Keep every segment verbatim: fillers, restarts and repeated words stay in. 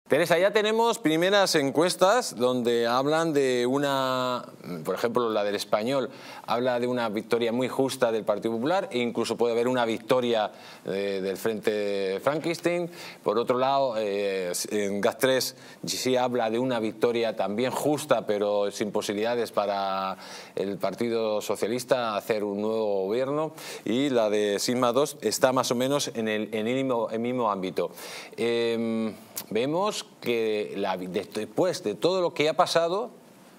Teresa, ya tenemos primeras encuestas donde hablan de una, por ejemplo, la del Español, habla de una victoria muy justa del Partido Popular e incluso puede haber una victoria de, del Frente Frankenstein. Por otro lado, eh, en GAZ tres sí habla de una victoria también justa, pero sin posibilidades para el Partido Socialista hacer un nuevo gobierno. Y la de Sigma dos está más o menos en el, en el, mismo, el mismo ámbito. Eh, vemos que la, después de todo lo que ha pasado,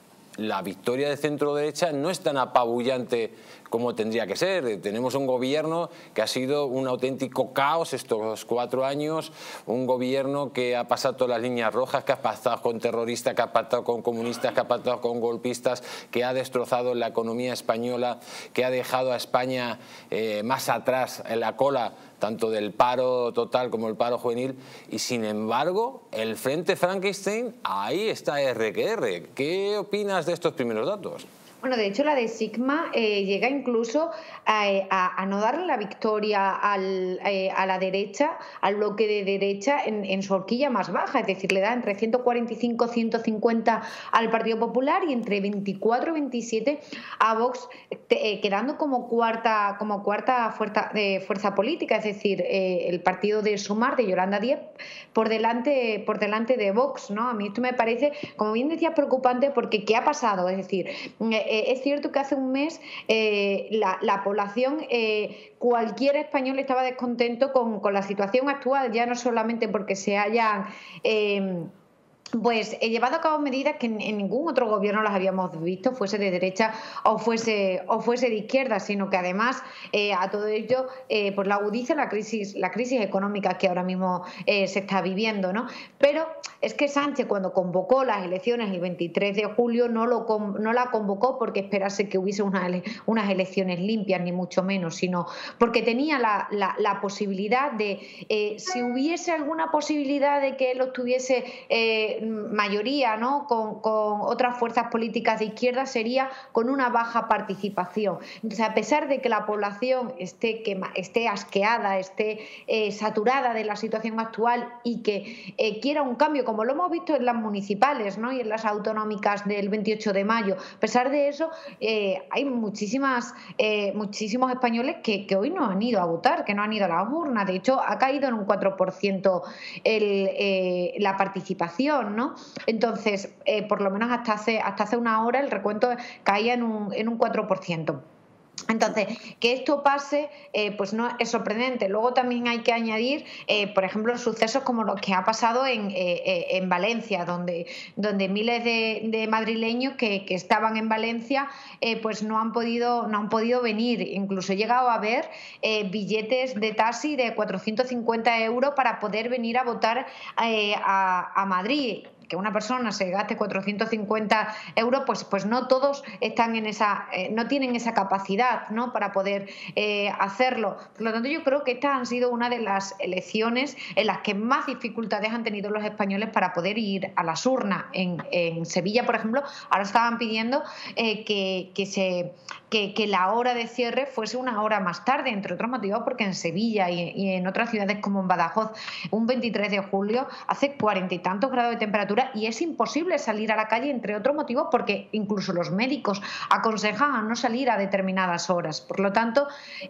la victoria de centro derecha no es tan apabullante como tendría que ser. Tenemos un gobierno que ha sido un auténtico caos estos cuatro años, un gobierno que ha pasado todas las líneas rojas, que ha pactado con terroristas, que ha pactado con comunistas, que ha pactado con golpistas, que ha destrozado la economía española, que ha dejado a España eh, más atrás en la cola, tanto del paro total como el paro juvenil, y sin embargo el Frente Frankenstein ahí está erre que erre. ¿Qué opinas de estos primeros datos? Bueno, de hecho la de Sigma eh, llega incluso a, a, a no darle la victoria al, eh, a la derecha, al bloque de derecha en, en su horquilla más baja, es decir, le da entre ciento cuarenta y cinco, ciento cincuenta al Partido Popular y entre veinticuatro y veintisiete a Vox, te, eh, quedando como cuarta, como cuarta fuerza, eh, fuerza política, es decir, eh, el partido de Sumar, de Yolanda Díaz, por delante, por delante de Vox, ¿no? A mí esto me parece, como bien decías, preocupante porque ¿qué ha pasado? Es decir, eh, es cierto que hace un mes eh, la, la población, eh, cualquier español estaba descontento con, con la situación actual, ya no solamente porque se hayan eh, pues he llevado a cabo medidas que en, en ningún otro gobierno las habíamos visto, fuese de derecha o fuese o fuese de izquierda, sino que además eh, a todo ello eh, pues la agudiza la crisis la crisis económica que ahora mismo eh, se está viviendo, ¿no? Pero es que Sánchez, cuando convocó las elecciones el veintitrés de julio, no lo no la convocó porque esperase que hubiese una, unas elecciones limpias, ni mucho menos, sino porque tenía la, la, la posibilidad de, eh, si hubiese alguna posibilidad de que él obtuviese eh, mayoría, ¿no? con, con otras fuerzas políticas de izquierda, sería con una baja participación. Entonces, a pesar de que la población esté, que, esté asqueada, esté eh, saturada de la situación actual y que eh, quiera un cambio, como lo hemos visto en las municipales, ¿no? y en las autonómicas del veintiocho de mayo, a pesar de eso, eh, hay muchísimas, eh, muchísimos españoles que, que hoy no han ido a votar, que no han ido a las urnas. De hecho, ha caído en un cuatro por ciento el, eh, la participación, ¿no? Entonces, eh, por lo menos hasta hace, hasta hace una hora el recuento caía en un, en un cuatro por ciento. Entonces, que esto pase, eh, pues no es sorprendente. Luego también hay que añadir, eh, por ejemplo, sucesos como los que ha pasado en, eh, en Valencia, donde, donde miles de, de madrileños que, que estaban en Valencia eh, pues no han podido, no han podido venir. Incluso he llegado a ver eh, billetes de taxi de cuatrocientos cincuenta euros para poder venir a votar eh, a, a Madrid. Que una persona se gaste cuatrocientos cincuenta euros, pues, pues no todos están en esa, eh, no tienen esa capacidad, ¿no? para poder eh, hacerlo. Por lo tanto, yo creo que estas han sido una de las elecciones en las que más dificultades han tenido los españoles para poder ir a las urnas. En, en Sevilla, por ejemplo, ahora estaban pidiendo eh, que, que, se, que, que la hora de cierre fuese una hora más tarde, entre otros motivos, porque en Sevilla y, y en otras ciudades como en Badajoz, un veintitrés de julio hace cuarenta y tantos grados de temperatura y es imposible salir a la calle, entre otros motivos, porque incluso los médicos aconsejan a no salir a determinadas horas. Por lo tanto,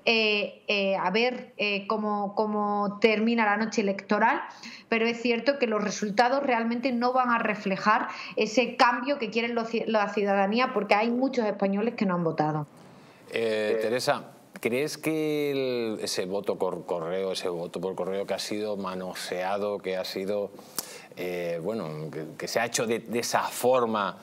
eh, eh, a ver eh, cómo, cómo termina la noche electoral, pero es cierto que los resultados realmente no van a reflejar ese cambio que quiere la ciudadanía, porque hay muchos españoles que no han votado. Eh, Teresa, ¿crees que el, ese voto por correo, ese voto por correo que ha sido manoseado, que ha sido Eh, bueno, que, que se ha hecho de, de esa forma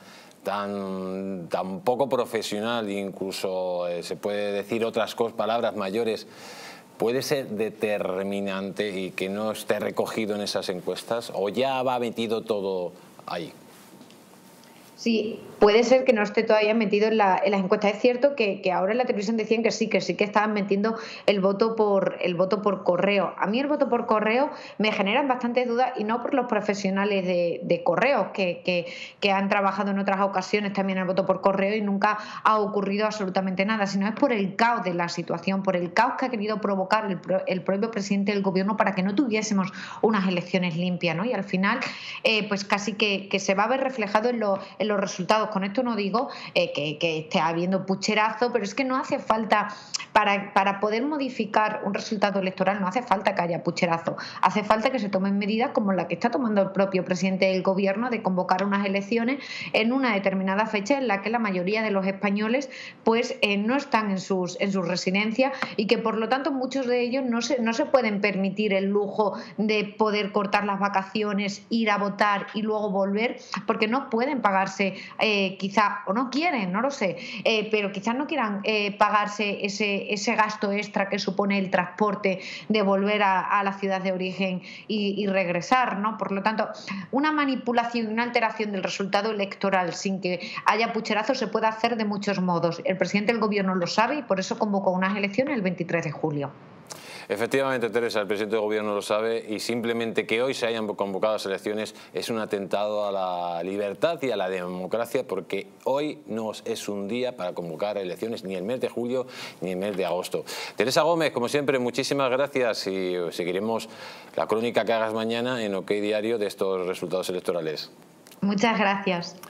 tan, tan poco profesional, incluso eh, se puede decir otras cosas, palabras mayores, puede ser determinante y que no esté recogido en esas encuestas, o ya va metido todo ahí? Sí, puede ser que no esté todavía metido en, la, en las encuestas. Es cierto que, que ahora en la televisión decían que sí, que sí que estaban metiendo el voto por el voto por correo. A mí el voto por correo me genera bastantes dudas, y no por los profesionales de, de correos que, que, que han trabajado en otras ocasiones también el voto por correo y nunca ha ocurrido absolutamente nada, sino es por el caos de la situación, por el caos que ha querido provocar el, el propio presidente del gobierno para que no tuviésemos unas elecciones limpias, ¿no? Y al final, eh, pues casi que, que se va a ver reflejado en, lo, en los resultados. Con esto no digo eh, que, que esté habiendo pucherazo, pero es que no hace falta, para, para poder modificar un resultado electoral, no hace falta que haya pucherazo. Hace falta que se tomen medidas como la que está tomando el propio presidente del gobierno, de convocar unas elecciones en una determinada fecha en la que la mayoría de los españoles pues eh, no están en sus, en sus residencias, y que por lo tanto muchos de ellos no se, no se pueden permitir el lujo de poder cortar las vacaciones, ir a votar y luego volver, porque no pueden pagarse Eh, quizá, o no quieren, no lo sé, eh, pero quizás no quieran eh, pagarse ese, ese gasto extra que supone el transporte de volver a, a la ciudad de origen y, y regresar, ¿no? Por lo tanto, una manipulación, una alteración del resultado electoral sin que haya pucherazo se puede hacer de muchos modos. El presidente del gobierno lo sabe y por eso convocó unas elecciones el veintitrés de julio. Efectivamente, Teresa, el presidente del gobierno lo sabe, y simplemente que hoy se hayan convocado las elecciones es un atentado a la libertad y a la democracia, porque hoy no es un día para convocar elecciones, ni el mes de julio ni el mes de agosto. Teresa Gómez, como siempre, muchísimas gracias, y seguiremos la crónica que hagas mañana en OK Diario de estos resultados electorales. Muchas gracias.